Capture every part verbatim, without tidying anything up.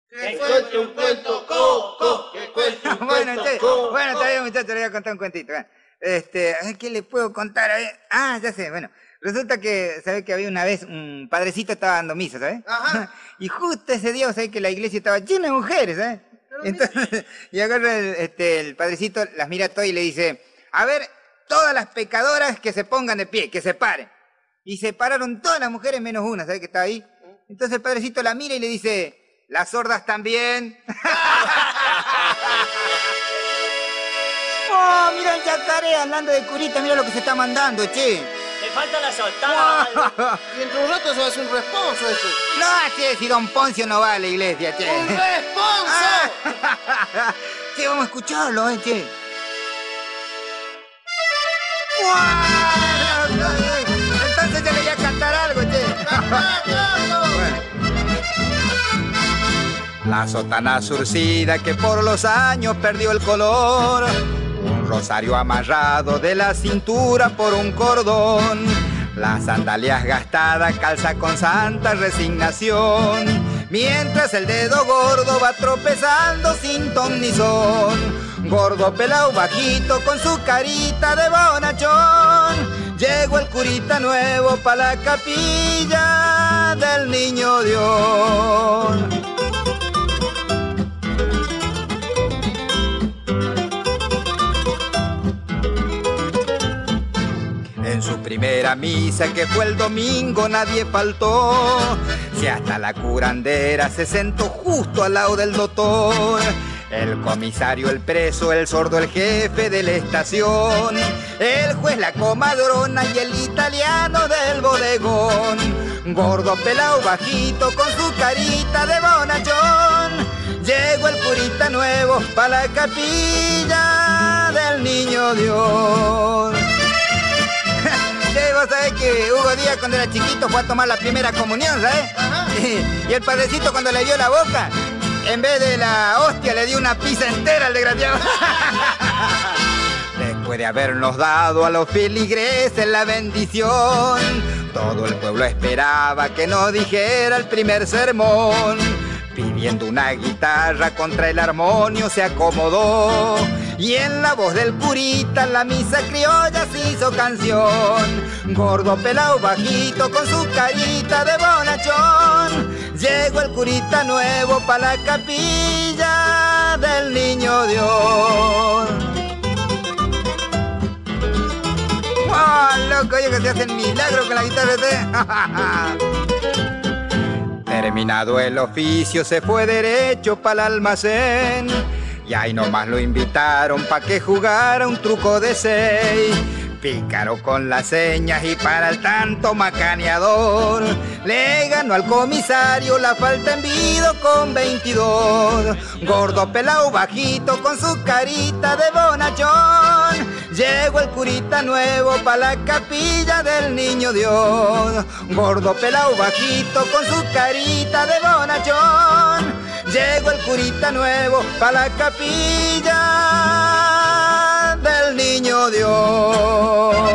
Que cuente un cuento, Coco. Que cuente un bueno, cuento, che, Coco. bueno, está bien, muchachos, le voy a contar un cuentito. Bueno, este, a ver, ¿qué le puedo contar? A ver, ah, ya sé, bueno. Resulta que, ¿sabes que había una vez un padrecito estaba dando misa, ¿sabes? Ajá. Y justo ese día, ¿sabes que la iglesia estaba llena de mujeres, ¿sabes? Entonces, y agarra el, este, el padrecito, las mira todas y le dice, a ver, todas las pecadoras que se pongan de pie, que se paren. Y se pararon todas las mujeres menos una, ¿sabes que estaba ahí? Entonces el padrecito la mira y le dice, ¿las sordas también? Oh, mira el yacaré hablando de curita, mira lo que se está mandando, che. Le falta la soltada. Y entre un rato se va a hacer un responso ese. No, che, si don Poncio no va a la iglesia, che. ¡Un responso! Che, vamos a escucharlo, eh, che. Entonces yo le voy a cantar algo, che. La sotana surcida que por los años perdió el color, un rosario amarrado de la cintura por un cordón, las sandalias gastadas calza con santa resignación, mientras el dedo gordo va tropezando sin ton ni son. Gordo pelao bajito con su carita de bonachón, llegó el curita nuevo pa' la capilla del Niño Dios. En su primera misa, que fue el domingo, nadie faltó. Si hasta la curandera se sentó justo al lado del doctor. El comisario, el preso, el sordo, el jefe de la estación. El juez, la comadrona y el italiano del bodegón. Gordo, pelao, bajito, con su carita de bonachón. Llegó el curita nuevo pa' la capilla del Niño Dios. Sí, vos sabés que Hugo Díaz cuando era chiquito fue a tomar la primera comunión, ¿sabes? Y, y el padrecito cuando le dio la boca, en vez de la hostia le dio una pizza entera al desgraciado. Después de habernos dado a los feligreses la bendición, todo el pueblo esperaba que nos dijera el primer sermón. Pidiendo una guitarra contra el armonio se acomodó, y en la voz del curita la misa criolla se hizo canción. Gordo, pelao, bajito, con su carita de bonachón, llegó el curita nuevo pa' la capilla del Niño Dios. ¡Wow, loco! Oye, que se hacen milagros con la guitarra de... Terminado el oficio se fue derecho pa'l almacén, y ahí nomás lo invitaron pa' que jugara un truco de seis. Pícaro con las señas y para el tanto macaneador, le ganó al comisario la falta en vido con veintidós. Gordo, pelao, bajito, con su carita de bonachón, llegó el curita nuevo pa' la capilla del Niño Dios. Gordo, pelao, bajito, con su carita de bonachón, llegó el curita nuevo pa' la capilla del Niño Dios.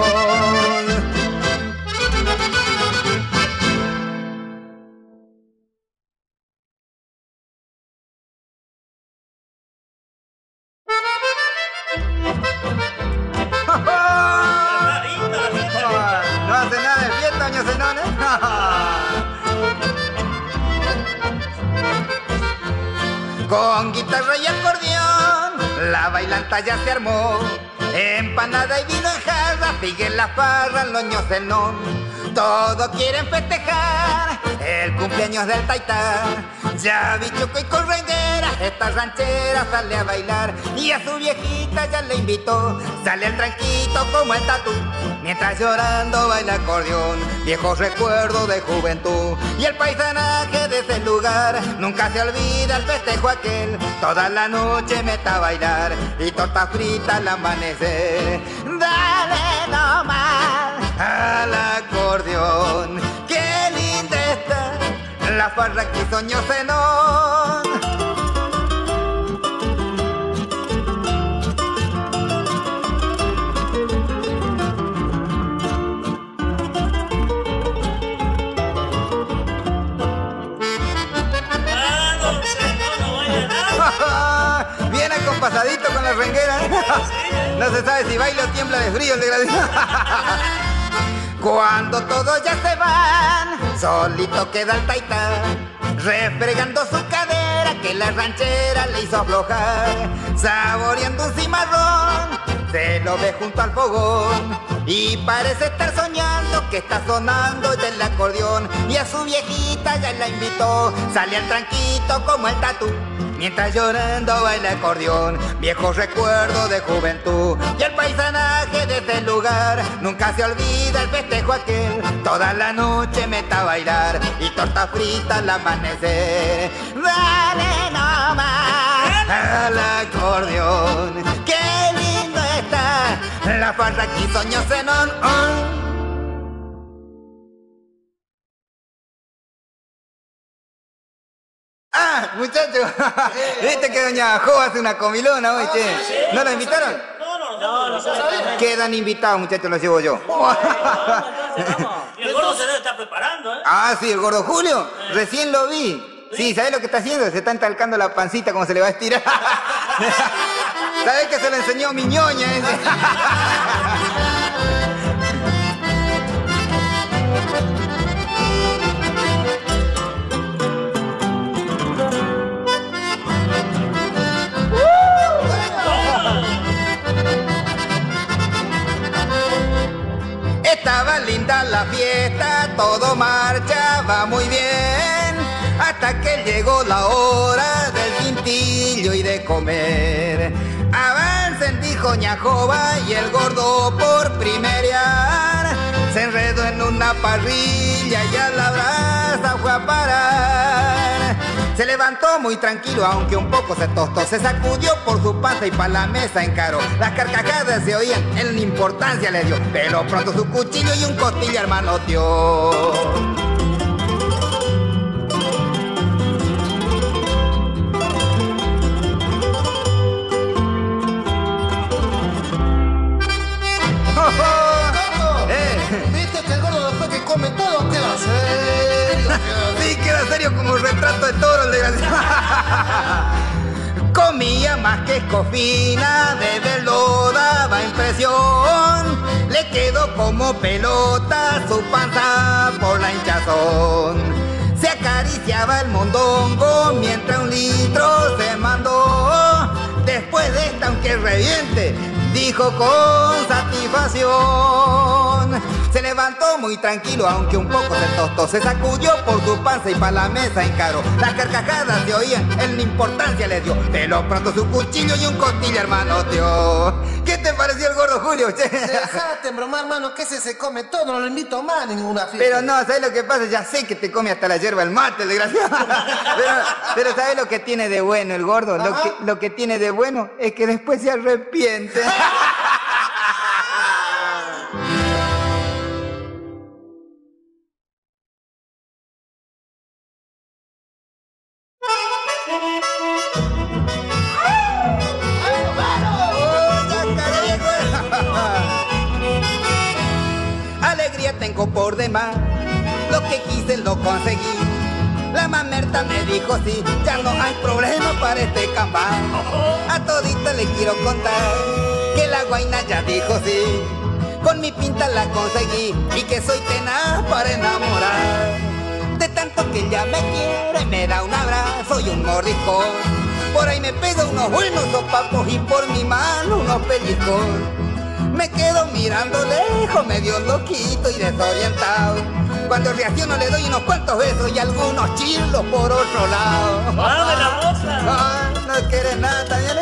No hace nada de fiesta, doña Zenón, ¿eh? Con guitarra y acordeón, la bailanta ya se armó. Empanada y vino en jarra, sigue la farra, los ños Zenón. Todos quieren festejar el cumpleaños del Taitá. Ya bichuco y correnguera, esta ranchera sale a bailar, y a su viejita ya le invitó. Sale el tranquito como el tatú, mientras llorando baila acordeón. Viejos recuerdos de juventud y el paisanaje de ese lugar. Nunca se olvida el festejo aquel, toda la noche meta a bailar, y torta frita al amanecer. Dale nomás al acordeón, qué linda está la farra que soñó Zenón. ¡Ah, don Zenón! pasadito con la renguera. No se sabe si baila o tiembla de frío el desgraciado. Cuando todos ya se van, solito queda el taita, refregando su cadera que la ranchera le hizo aflojar. Saboreando un cimarrón, se lo ve junto al fogón y parece estar soñando que está sonando el acordeón. Y a su viejita ya la invitó, sale al tranquito como el tatú, mientras llorando baila acordeón. Viejos recuerdos de juventud y el paisanaje de este lugar. Nunca se olvida el festejo aquel, toda la noche meta a bailar y torta frita al amanecer. Dale nomás al acordeón, qué lindo está la farra aquí soñó Zenón. Oh. Ah, muchachos, viste que doña Jo hace una comilona hoy, che. ¿No la invitaron? No, no, no, no, no. Quedan invitados, muchachos, los llevo yo. Y el gordo se debe estar preparando, ¿eh? Ah, sí, el gordo Julio, recién lo vi. Sí, ¿sabés lo que está haciendo? Se está entalcando la pancita como se le va a estirar. ¿Sabés que se lo enseñó mi ñoña ese? Estaba linda la fiesta, todo marchaba muy bien, hasta que llegó la hora del tintillo y de comer. Avancen, dijo Ñajoba, y el gordo por primerear se enredó en una parrilla y a la brasa fue a parar. Se levantó muy tranquilo, aunque un poco se tostó, se sacudió por su panza y pa' la mesa encaró. Las carcajadas se oían, él ni importancia le dio, pero pronto su cuchillo y un costilla hermanoteó. Come todo, queda serio, queda... Sí, queda serio como un retrato de toro el desgraciado. Comía más que escofina, de verlo daba impresión. Le quedó como pelota su panza por la hinchazón. Se acariciaba el mondongo mientras un litro se mandó. Después de esta, aunque reviente, dijo con satisfacción. Se levantó muy tranquilo, aunque un poco se tostó, se sacudió por su panza y pa' la mesa encaró. Las carcajadas se oían, él ni importancia le dio, pero pronto su cuchillo y un costilla hermanoteó. ¿Qué te pareció el gordo Julio, che? Dejate bromar, hermano, que ese se come todo, no lo invito más a ninguna fiesta. Pero no, ¿sabes lo que pasa? Ya sé que te come hasta la hierba el mate, el desgraciado. Pero, pero ¿sabes lo que tiene de bueno el gordo? Lo que, lo que tiene de bueno es que después se arrepiente. Alegría tengo por demás, lo que quise lo conseguí. La mamerta me dijo sí, ya no hay problema para este cambal. A todita le quiero contar que la guaina ya dijo sí. Con mi pinta la conseguí y que soy tenaz para enamorar. De tanto que ella me quiere, me da un abrazo y un mordiscón. Por ahí me pega unos buenos sopapos y por mi mano unos pellizcos. Me quedo mirando lejos, medio loquito y desorientado. Cuando reacciono le doy unos cuantos besos y algunos chirlos por otro lado. ¡Ah, de la moza! Ah, no quieres nada también.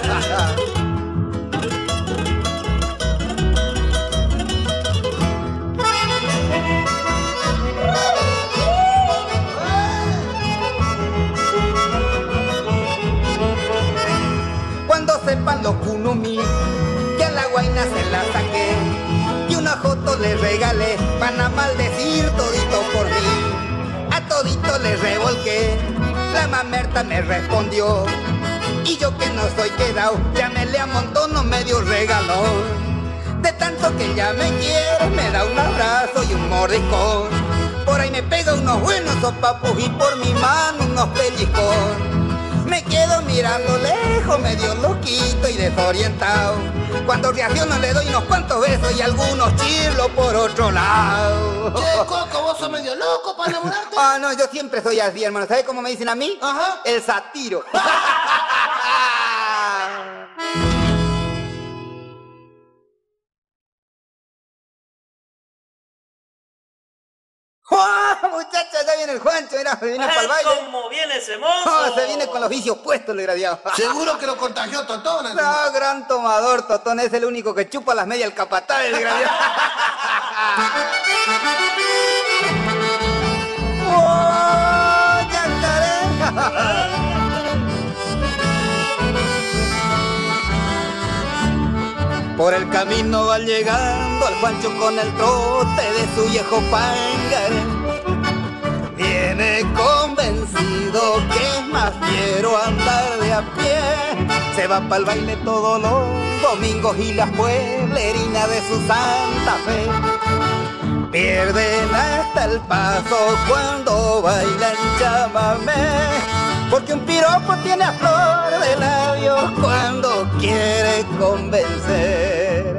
Cuando sepan los kunumi que a la guaina se la saqué y una joto le regalé para maldecir todito por mí. A todito le revolqué, la mamerta me respondió y yo que no soy quedado, ya me le amontono medio regalón. De tanto que ella me quiere, me da un abrazo y un mordiscón. Por ahí me pega unos buenos sopapos y por mi mano unos pellizcón. Me quedo mirando lejos, pongo medio loquito y desorientado. Cuando reacciono le doy unos cuantos besos y algunos chirlos por otro lado. Che, Coco, vos sos medio loco para enamorarte. Ah, no, yo siempre soy así, hermano. ¿Sabes cómo me dicen a mí? Ajá. El satiro. ¡Oh, muchachos! Ya viene el Juancho, mira, se viene para el baile. ¿Cómo viene ese mozo? Oh, se viene con los vicios puestos, el desgraciado. Seguro que lo contagió Totón. No, gran tomador, Totón, es el único que chupa las medias el capataz, el desgraciado. ¡Oh, yacaré! Por el camino va llegando al Juancho con el trote de su viejo pangaré. Viene convencido que es más quiero andar de a pie. Se va pa'l baile todos los domingos y las pueblerinas de su Santa Fe. Pierden hasta el paso cuando bailan chamamé, porque un piropo tiene a flor de labios cuando quiere convencer.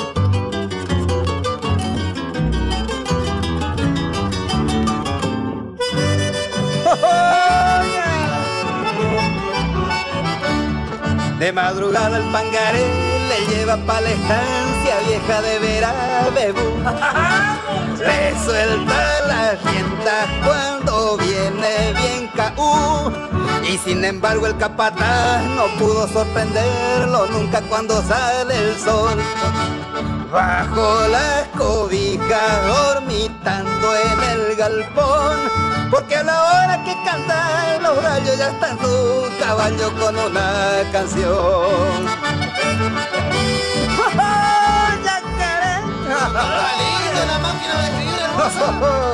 De madrugada el pangaré le lleva pa' la estancia vieja de Verabebú. Le suelta las riendas cuando viene bien caú. Y sin embargo el capataz no pudo sorprenderlo nunca cuando sale el sol. Bajo las cobijas dormitando en el galpón, porque a la hora que cantan los gallos ya está en su caballo con una canción. ¡Oh, yacaré! ¡Está lindo la máquina de escribir, hermoso!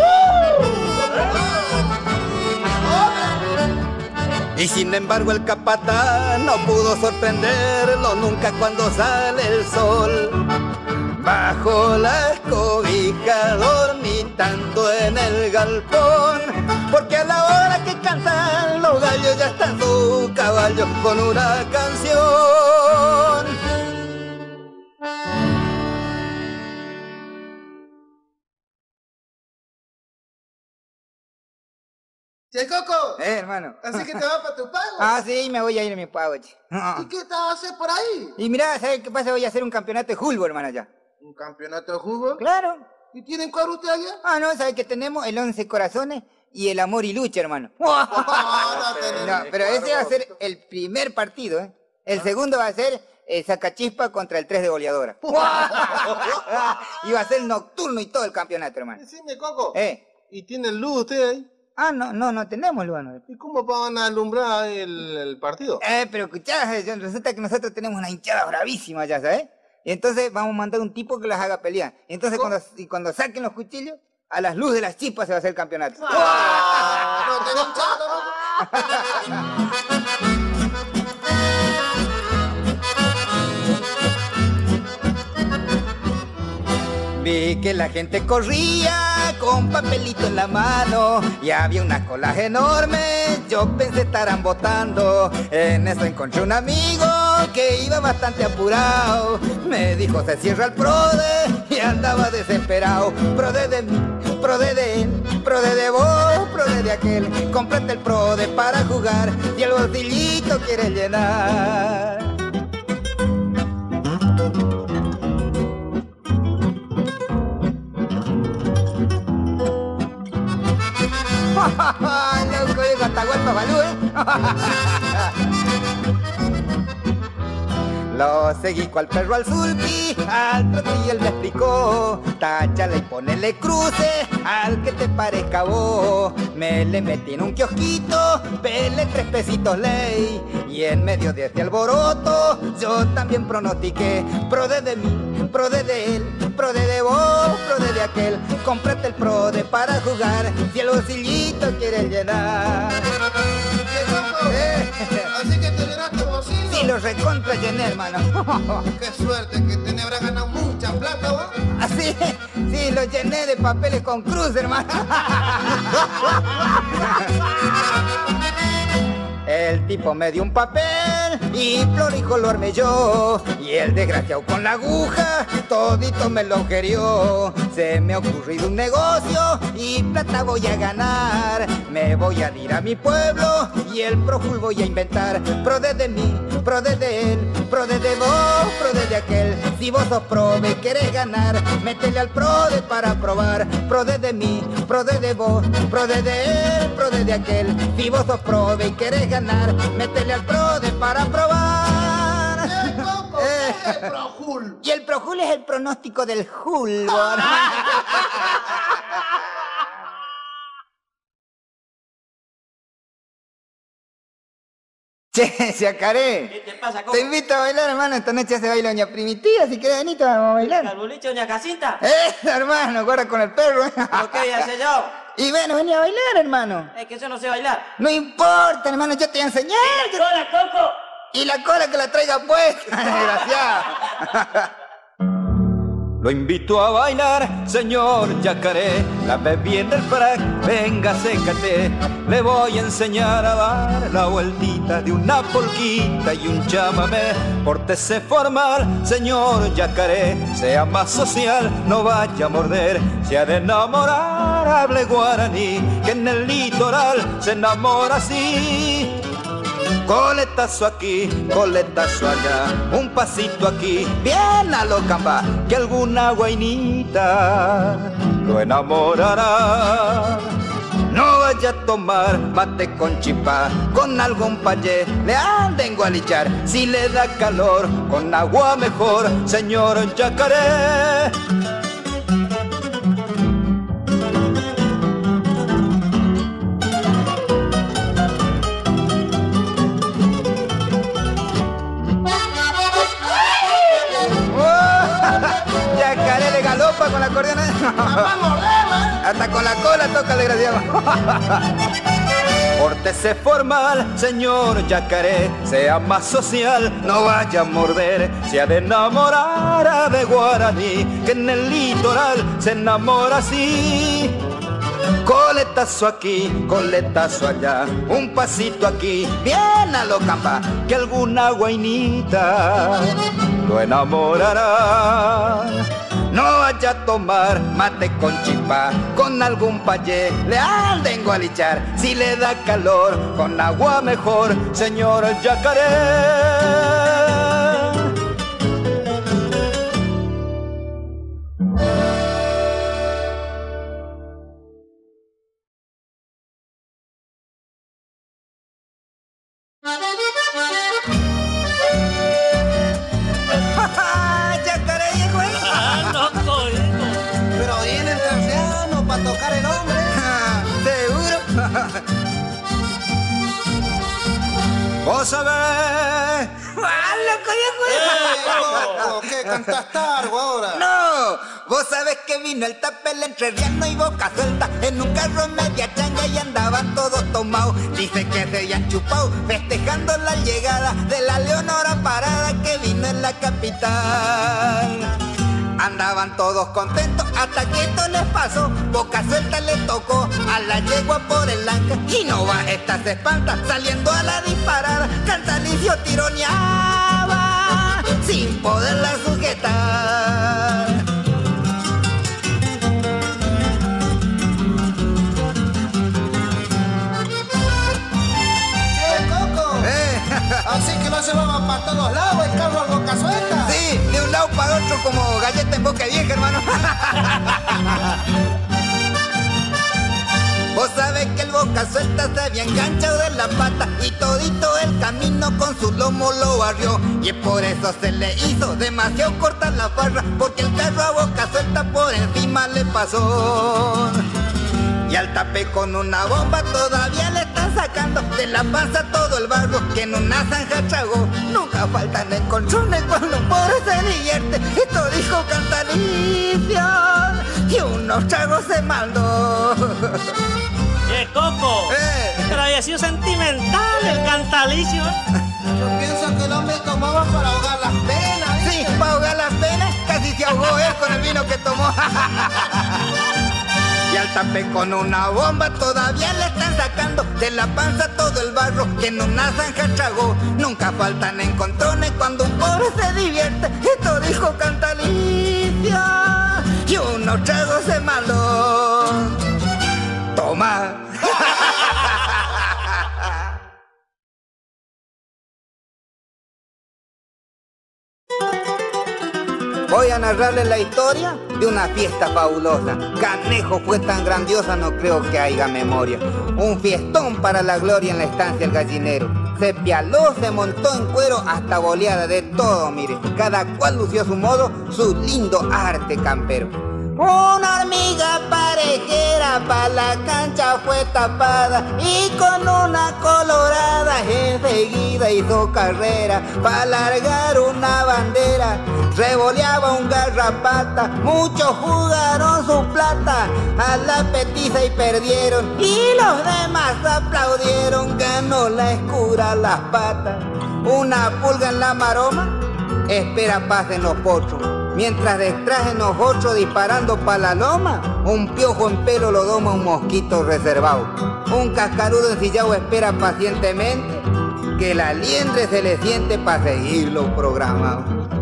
Y sin embargo el capataz no pudo sorprenderlo nunca cuando sale el sol. Bajo las cobijas dormitando en el galpón, porque a la hora que cantan los gallos ya está en su caballo con una canción. Che, Coco. Eh, hermano. Así que te vas para tu pago. Ah, sí, me voy a ir a mi pago, che. ¿Y qué te vas a hacer por ahí? Y mirá, ¿sabes qué pasa? Voy a hacer un campeonato de fútbol, hermano, ya. ¿Un campeonato de fútbol? Claro. ¿Y tienen cuadro usted allá? Ah, no, ¿sabes qué tenemos? El once corazones y el amor y lucha, hermano. No, no tenés No, ni pero ese va a cuadro. ser el primer partido, ¿eh? El segundo va a ser eh, Sacachispa contra el tres de goleadora. Y va a ser nocturno y todo el campeonato, hermano. Decime, Coco. ¿Eh? ¿Y tienen luz ustedes ahí? Ah, no, no, no tenemos, hermano. ¿Y cómo van a alumbrar el, el partido? Eh, pero escuchá, eh, resulta que nosotros tenemos una hinchada bravísima ya, ¿sabes? Y entonces vamos a mandar un tipo que las haga pelear. Y entonces ¿Cómo? cuando, y cuando saquen los cuchillos, a las luces de las chispas se va a hacer el campeonato. No tenés chato, ¿no? Vi que la gente corría con papelito en la mano y había unas colas enormes, yo pensé estarán votando. En eso encontré un amigo que iba bastante apurado. Me dijo se cierra el prode y andaba desesperado. Prode de mí, prode de él, prode de vos, prode de aquel. Cómprate el prode para jugar y el bolsillito quieres llenar. Loco, es Atahualpa Balú, ¿eh? Lo seguí cual perro al sulky, al trote y él me explicó. Táchale y ponele cruces al que te parezca vos. Me le metí en un kiosquito, pele tres pesitos ley. Y en medio de este alboroto, yo también pronostiqué. Prode de mí, prode de él, prode de vos, prode de aquel. Cómprate el prode para jugar, si el bolsillito quieres llenar. Che, Coco. Eh. Así que te llenaste el bolsillo. Sí, lo recontra llené, hermano. Qué suerte que te habrás ganado mucha plata, ¿vos? Así, sí, lo llené de papeles con cruz, hermano. El El tipo me dio un papel y florijo lo armé yo. Y el desgraciado con la aguja todito me lo querió. Se me ha ocurrido un negocio y plata voy a ganar. Me voy a ir a mi pueblo y el projul voy a inventar. Pro de mí, pro de él, pro de vos, pro de aquel. Si vos sos prove y querés ganar, métele al pro de para probar. Pro de mí, pro de vos, pro de él, pro de aquel. Si vos sos prove y querés ganar, métele al pro de para probar. El coco, Eh. ¿qué es el projul? Y el projul es el pronóstico del jul. Che, Yacaré, ¿Qué te pasa, te Coco? invito a bailar, hermano. Esta noche se baila doña Primitiva. Si querés venir, te vamos a bailar. ¿Al boliche, doña Jacinta? Eh, hermano, guarda con el perro. ¿Lo que voy a hacer yo? Y bueno, vení a bailar, hermano. Es que yo no sé bailar. No importa, hermano, yo te voy a enseñar. Yo- ¡Hola, Coco! Y la cola que la traiga puesta, desgraciado. Lo invito a bailar, señor Yacaré, la bien del frac, venga, sécate. Le voy a enseñar a dar la vueltita de una polquita y un chamamé. Pórtese formal, señor Yacaré, sea más social, no vaya a morder. Se ha de enamorar, hable guaraní, que en el litoral se enamora así. Coletazo aquí, coletazo allá, un pasito aquí, bien a lo camba, que alguna guainita lo enamorará. No vaya a tomar mate con chipá, con algún payé le anden gualichar. Si le da calor, con agua mejor, señor Yacaré. Yacaré le galopa con la acordeón. Hasta con la cola toca el desgraciado. Pórtese formal, señor Yacaré, sea más social, no vaya a morder. Se ha de enamorar de guaraní, que en el litoral se enamora así. Coletazo aquí, coletazo allá, un pasito aquí, bien a lo camba, que alguna guainita lo enamorará. No vaya a tomar mate con chipá, con algún payé le anden gualichar. Si le da calor, con agua mejor, señor Yacaré. Yacaré, viejo, ¿eh? ¡Ah, loco, hijo! Pero viene el terciano para tocar el hombre. ¿Seguro? Vos sabés, ¡Ah, loco, viejo! Eh, loco, ¿qué cantaste algo ahora? No, vos sabés que vino el tapel entre Riano y Boca Suelta en un carro media changa y andaban todos tomados. Dice que se habían chupado festejando la llegada de la Leonora Parada que vino en la capital. Andaban todos contentos hasta que esto les pasó. Boca Suelta le tocó a la yegua por el anca y no va, esta se espanta saliendo a la disparada. Cantalicio tironeaba sin poderla sujetar. Eh, Coco, Eh, así que no se va para todos lados el carro a Boca Suelta. sí, de un lado para otro como galleta en boca vieja, hermano. Vos sabés que el Boca Suelta se había enganchado de la pata y todito el camino con su lomo lo barrió. Y es por eso se le hizo demasiado corta la farra, porque el carro a Boca Suelta por encima le pasó. Y al tapé con una bomba todavía le están sacando de la panza todo el barro que en una zanja tragó. Nunca faltan encontrones cuando un pobre se divierte. Esto dijo Cantalicio y unos tragos se mandó. ¡Eh, Coco! Eh. Pero había sido sentimental el Cantalicio. Yo pienso que el hombre tomaba para ahogar las penas. Sí, para ahogar las penas casi se ahogó él con el vino que tomó. Y Y al tape con una bomba todavía le están sacando de la panza todo el barro que en una zanja tragó. Nunca faltan encontrones cuando un pobre se divierte. Esto dijo Cantalicia y unos tragos de malo. Toma. Voy a narrarles la historia de una fiesta fabulosa. Canejo fue tan grandiosa, no creo que haya memoria. Un fiestón para la gloria en la estancia El Gallinero. Se pialó, se montó en cuero hasta boleada de todo, mire. Cada cual lució a su modo su lindo arte campero. Una hormiga parejera pa' la cancha fue tapada y con una colorada enseguida hizo carrera pa' largar una bandera. Revoleaba un garrapata, muchos jugaron su plata a la petiza y perdieron y los demás aplaudieron. Ganó la escura las patas. Una pulga en la maroma espera paz en los potros. Mientras detrás en los otros disparando pa' la loma, un piojo en pelo lo doma un mosquito reservado. Un cascarudo ensillado espera pacientemente que la liendre se le siente pa' seguirlo programado.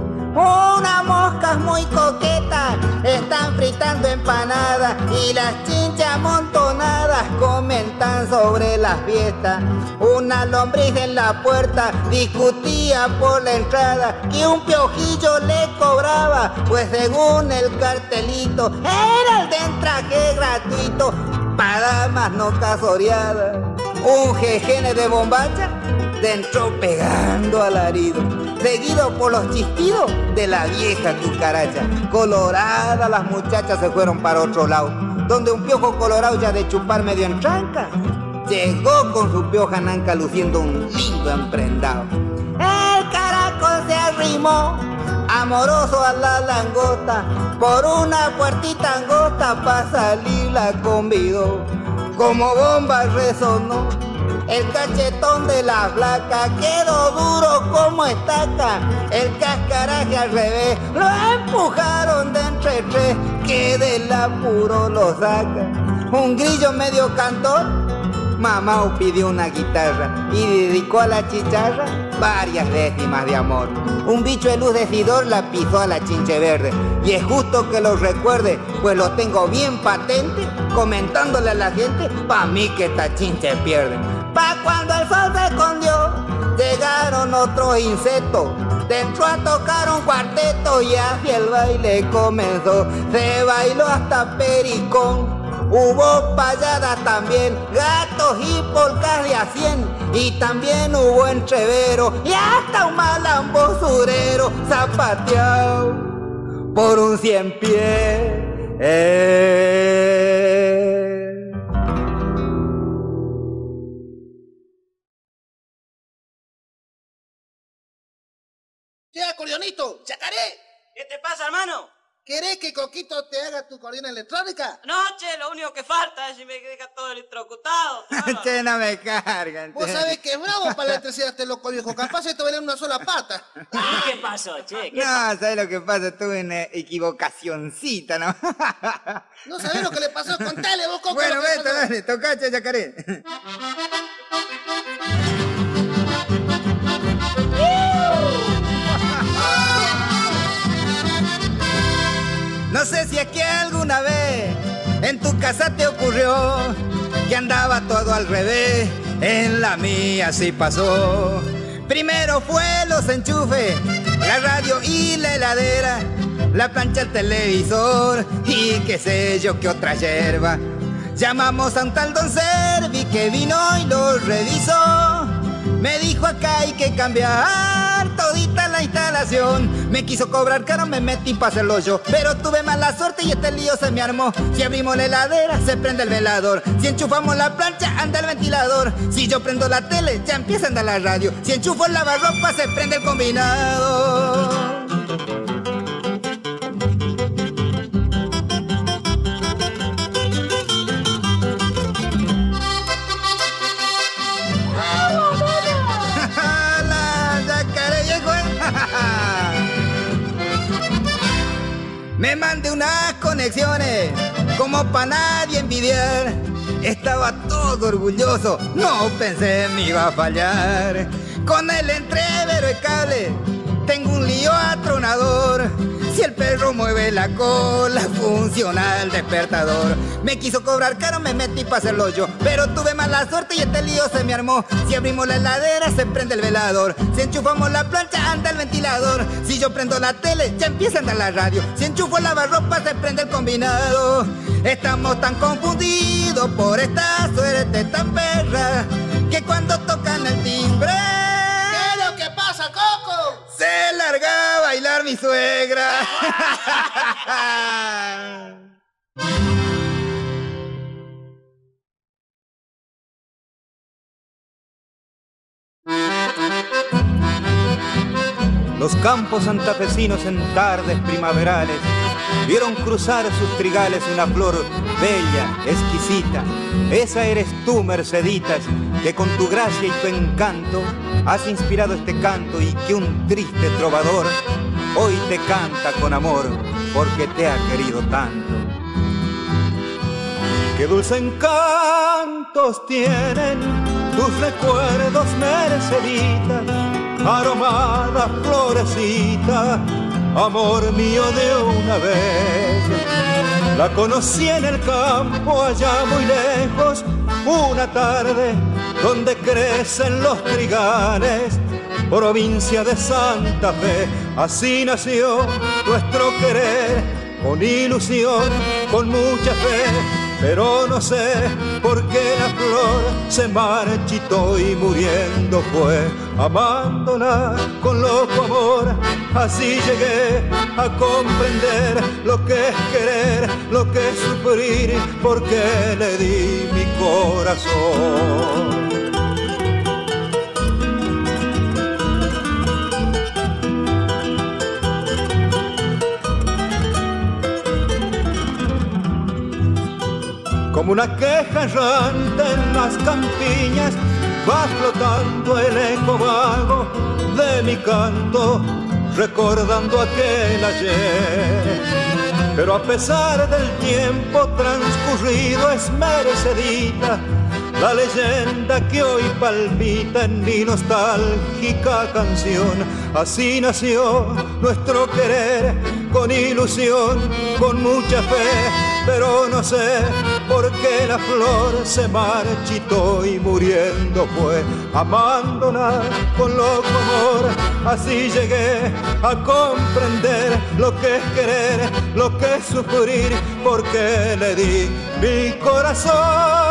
Unas moscas muy coquetas están fritando empanadas y las chinchas amontonadas comentan sobre las fiestas. Una lombriz en la puerta discutía por la entrada que un piojillo le cobraba, pues según el cartelito era el de entraje gratuito para damas no casoreadas. Un jejene de bombacha entró pegando alarido, seguido por los chistidos de la vieja cucaracha. Coloradas las muchachas se fueron para otro lado, donde un piojo colorado ya de chupar medio en tranca llegó con su pioja nanca luciendo un lindo emprendado. El caracol se arrimó amoroso a la langota, por una puertita angosta pa' salir la convidó. Como bomba resonó el cachetón de la flaca, quedó duro como estaca. El cascaraje al revés lo empujaron de entre tres, que del apuro lo saca. Un grillo medio cantor, mamá pidió una guitarra y dedicó a la chicharra varias décimas de amor. Un bicho de luz decidor la pisó a la chinche verde, y es justo que lo recuerde, pues lo tengo bien patente, comentándole a la gente, pa' mí que esta chinche pierde. Pa' cuando el sol se escondió, llegaron otros insectos, dentro a tocar un cuarteto y así el baile comenzó. Se bailó hasta pericón, hubo payadas también, gatos y polcas de a cien, y también hubo entrevero y hasta un malambo surero zapateado por un cien pies. Eh. ¿Qué acordeonito? ¡Chacaré! ¿Qué te pasa, hermano? ¿Querés que Coquito te haga tu cordiona electrónica? No, che, lo único que falta es si me deja todo electrocutado. Che, no me cargan. Vos sabés que es bravo para la electricidad este loco viejo. Capaz se te va a una sola pata. ¿Y qué pasó, che? ¿Qué No, pasó? ¿sabes lo que pasa? Tuve una equivocacioncita, ¿no? ¿No sabés lo que le pasó? Contale vos, Coco. Bueno, lo que le vete, pasó. dale, tocacha, yacaré. No sé si es que alguna vez en tu casa te ocurrió que andaba todo al revés, en la mía sí pasó. Primero fue los enchufes, la radio y la heladera, la plancha, el televisor y qué sé yo qué otra yerba. Llamamos a un tal don Servi que vino y lo revisó. Me dijo acá hay que cambiar todita la instalación. Me quiso cobrar caro, me metí pa' hacerlo yo, pero tuve mala suerte y este lío se me armó. Si abrimos la heladera, se prende el velador. Si enchufamos la plancha, anda el ventilador. Si yo prendo la tele, ya empieza a andar la radio. Si enchufo el lavarropa, se prende el combinado. Me mandé unas conexiones como pa' nadie envidiar. Estaba todo orgulloso, no pensé me iba a fallar. Con el entrevero de cable tengo un lío atronador. Si el perro mueve la cola, funciona el despertador. Me quiso cobrar caro, me metí pa' hacerlo yo, pero tuve mala suerte y este lío se me armó. Si abrimos la heladera, se prende el velador. Si enchufamos la plancha, anda el ventilador. Si yo prendo la tele, ya empieza a andar la radio. Si enchufo el lavarropa, se prende el combinado. Estamos tan confundidos por esta suerte tan perra, que cuando tocan el timbre, ¿qué es lo que pasa, Coco? se larga a bailar mi suegra. Los campos santafesinos en tardes primaverales vieron cruzar sus trigales una flor bella, exquisita. Esa eres tú, Merceditas, que con tu gracia y tu encanto has inspirado este canto y que un triste trovador hoy te canta con amor porque te ha querido tanto. Qué dulce encantos tienen tus recuerdos, Merceditas, aromada florecita, amor mío de una vez. La conocí en el campo allá muy lejos, una tarde donde crecen los trigales, provincia de Santa Fe. Así nació nuestro querer, con ilusión, con mucha fe. Pero no sé por qué la flor se marchitó y muriendo fue, amándola con loco amor. Así llegué a comprender lo que es querer, lo que es sufrir, porque le di mi corazón. Como una queja errante en las campiñas, va flotando el eco vago de mi canto, recordando aquel ayer. Pero a pesar del tiempo transcurrido es Mercedita la leyenda que hoy palpita en mi nostálgica canción. Así nació nuestro querer, con ilusión, con mucha fe. Pero no sé por qué la flor se marchitó y muriendo fue, amándola con loco amor. Así llegué a comprender lo que es querer, lo que es sufrir, porque le di mi corazón.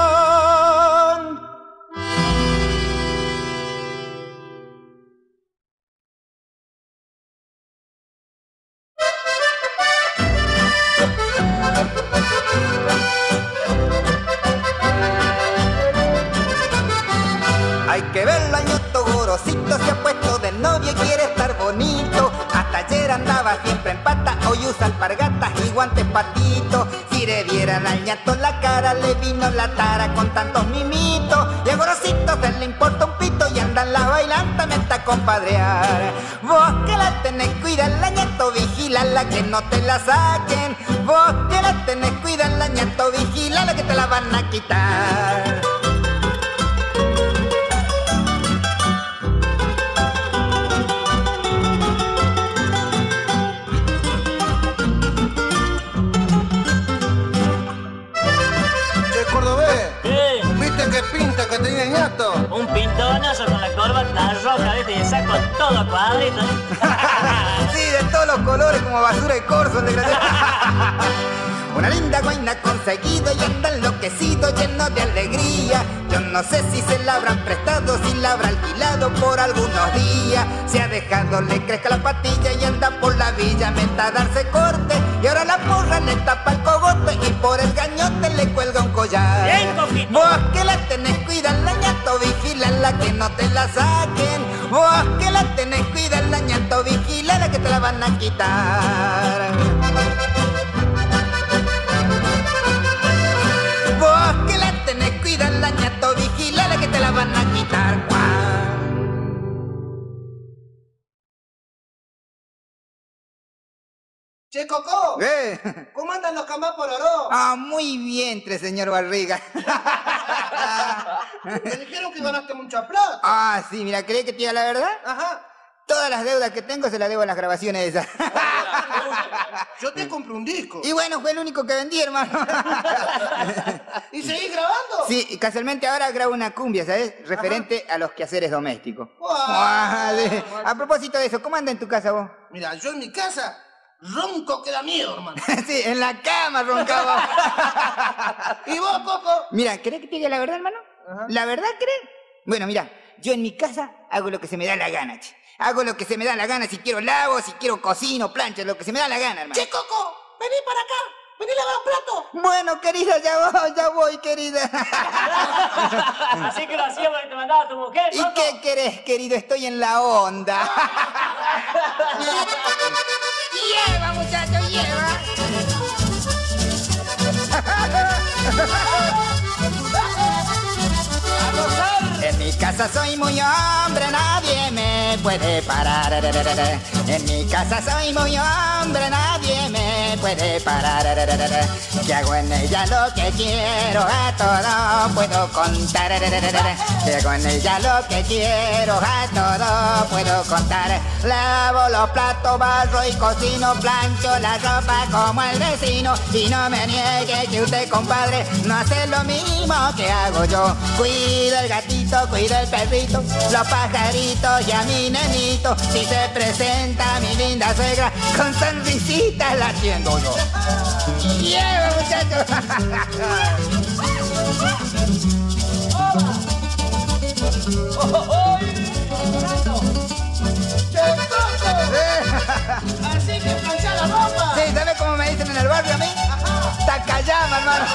Hay que verlo, Añoto Gorosito se ha puesto de novio y quiere estar bonito. Hasta ayer andaba siempre en pata, hoy usa alpargatas y guantes patitos. Si le dieran al ñato la cara, le vino la tara con tantos mimitos. Y a Gorosito se le importa un pito y anda en la bailanta meta a compadrear. Vos que la tenés, cuidala, ñato, vigilala que no te la saquen. Vos que la tenés, cuidala, ñato, vigilala que te la van a quitar. Pinta que tenía ñato. Un pintonazo con la corbata roja, ¿viste? Y el saco todo cuadrito, ¿eh? Sí, de todos los colores, como basura de corzo, el desgraciado. Una linda guaina conseguido y anda enloquecido, lleno de alegría. Yo no sé si se la habrán prestado, si la habrá alquilado por algunos días. Se ha dejado le crezca la patilla y anda por la villa, meta a darse corte. Y ahora la porra le tapa el cogote y por el gañote le cuelga un collar. Bien, Coquito. Vos que la tenés, cuidala, ñato, vigilala que no te la saquen. Vos que la tenés, cuidala, ñato, vigilala que te la van a quitar. Vos que la tenés, cuidala, ñato, vigilala que te la van a quitar. Che, Coco. ¿Eh? ¿Cómo andan los camápolos? Ah, muy bien, tres señor Barriga. Me dijeron que ganaste mucha plata. Ah, sí, mira, ¿crees que te diga la verdad? Ajá. Todas las deudas que tengo se las debo a las grabaciones esas. Yo te compré un disco. Y bueno, fue el único que vendí, hermano. ¿Y seguís grabando? Sí, y casualmente ahora grabo una cumbia, ¿sabes? Referente a los quehaceres domésticos. Wow. Ah, sí. A propósito de eso, ¿cómo anda en tu casa vos? Mira, yo en mi casa ronco que da miedo, hermano. Sí, en la cama roncaba. ¿Y vos, Coco? Mira, ¿querés que te diga la verdad, hermano? Ajá. ¿La verdad crees? Bueno, mira, yo en mi casa hago lo que se me da la gana, che. Hago lo que se me da la gana, si quiero lavo, si quiero cocino, plancho, lo que se me da la gana, hermano. Che, Coco, vení para acá. Vení a lavar los platos. Bueno, querida, ya voy, ya voy, querida. Así que lo hacía porque te mandaba tu mujer, ¿Y Coco. qué querés, querido? Estoy en la onda. Lleva, muchachos, lleva. En mi casa soy muy hombre, nadie me puede parar. En mi casa soy muy hombre, nadie me puede parar. Que hago en ella lo que quiero, a todo puedo contar. Que hago en ella lo que quiero, a todo puedo contar. Lavo los platos, barro y cocino, plancho la ropa como el vecino. Y no me niegue que usted, compadre, no hace lo mismo que hago yo. Cuido el gatito, cuido el perrito, los pajaritos y a mi nenito. Si se presenta mi linda suegra, con sonrisitas la atiendo yo. ¡Lleva, muchachos! Che, Coco. Así que planchá la ropa. Sí, ¿sabes cómo me dicen en el barrio a mí? Takayama, hermano.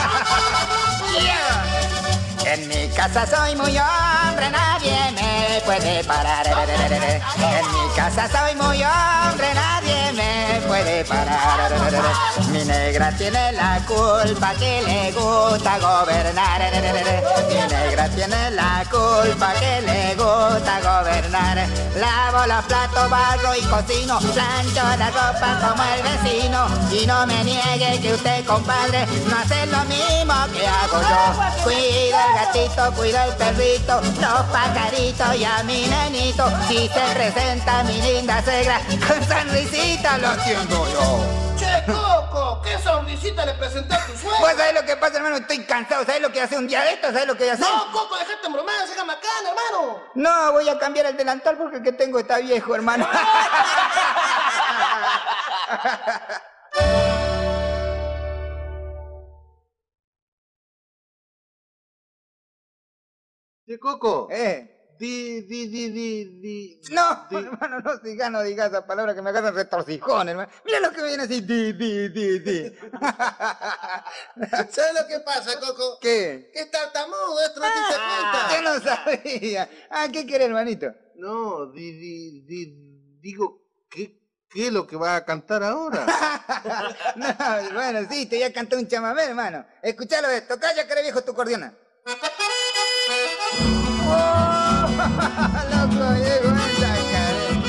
Yeah. En mi casa soy muy hombre, nadie me puede parar. En mi casa soy muy hombre, nadie me puede parar. Mi negra tiene la culpa que le gusta gobernar. Mi negra tiene la culpa que le gusta gobernar. Lavo los platos, barro y cocino, plancho la ropa como el vecino. Y no me niegue que usted, compadre, no hace lo mismo que hago yo. Cuido el gatito, cuido el perrito, los pajaritos y a mi nenito. Si se presenta mi linda suegra, con sonrisita lo atiendo yo. Che, Coco, ¿qué sonrisita le presenté a tu Pues suegra? ¿sabes lo que pasa, hermano? Estoy cansado. ¿Sabes lo que hace un día de esto? ¿Sabes lo que voy a hacer? No, Coco, dejate en bromar, saca macana, hermano. No, voy a cambiar el delantal porque el que tengo está viejo, hermano. Che, Coco. Eh. Di, di, di, di, di. No, di. hermano, no sigas, no digas esa palabra que me agarran retorcijón, hermano. Mira lo que me viene así, di, di, di, di. ¿Sabes lo que pasa, Coco? ¿Qué? Que es tartamudo, esto no te diste cuenta. Yo no sabía. Ah, ¿qué querés, hermanito? No, di, di, di, digo, ¿qué, qué es lo que vas a cantar ahora? No, bueno, sí, te voy a cantar un chamamé, hermano. Escuchalo esto, calla, cara viejo, tu cordiona. ¡Oh! Loco, llegó esa cara.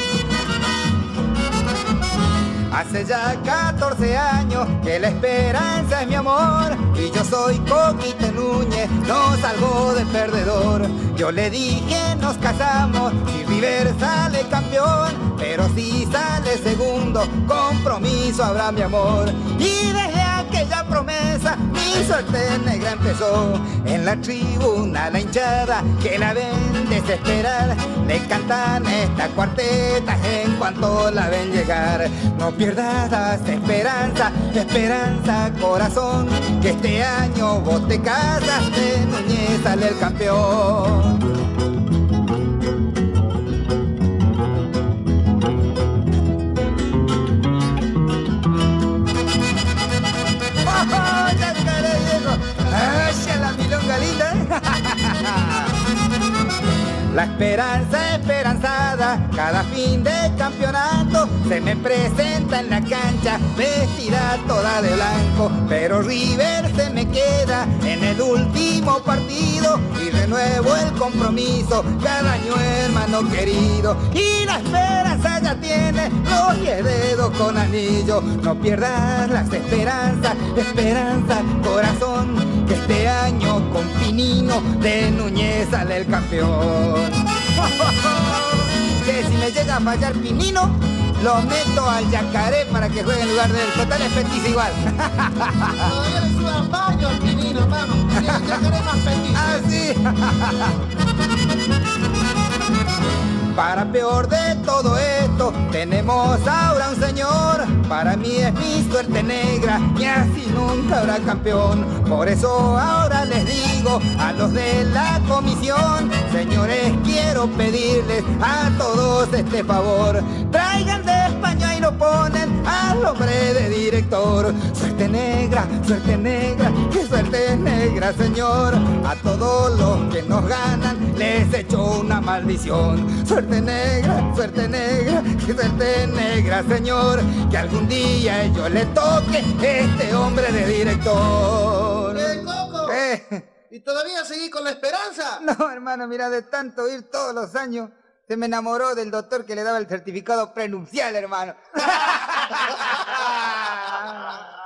Hace ya catorce años que la esperanza es mi amor y yo soy Coquito Núñez, no salgo de perdedor. Yo le dije nos casamos si River sale campeón, pero si sale segundo, compromiso habrá mi amor. Y desde aquella promesa mi suerte negra empezó. En la tribuna la hinchada que la ven desesperar, le cantan esta cuarteta en cuanto la ven llegar. No pierdas la esperanza, esperanza corazón, que este año vos te casas, de Núñez sale el campeón. ¡Oh, ya cara, Diego! ¡Ay, la milonga linda! La esperanza esperanzada, cada fin de campeonato se me presenta en la cancha vestida toda de blanco, pero River se me queda en el último partido y renuevo el compromiso cada año, hermano querido, y la esperanza ya ya tiene los diez dedos con anillo. No pierdas las esperanzas, esperanza, corazón, que este año con Pinino de Núñez sale el campeón. Que si me llega a fallar Pinino, lo meto al Yacaré para que juegue en lugar de él. Total es petiza igual. Todavía le sudan baño al Pinino, hermano. Y el Yacaré más petiza. Ah, sí. Para peor de todo esto, tenemos ahora un señor. Para mí es mi suerte negra y así nunca habrá campeón. Por eso ahora les digo a los de la comisión: señores, quiero pedirles a todos este favor. Traigan de España y lo ponen al hombre de director. Suerte negra, suerte negra, qué suerte negra, señor. A todos los que nos ganan les echo una maldición. Suerte negra, suerte negra, qué suerte negra, señor. Que algún día yo le toque este hombre de director. ¡Eh, Coco! Eh. ¿Y todavía seguí con la esperanza? No, hermano, mira, de tanto ir todos los años, se me enamoró del doctor que le daba el certificado prenupcial, hermano.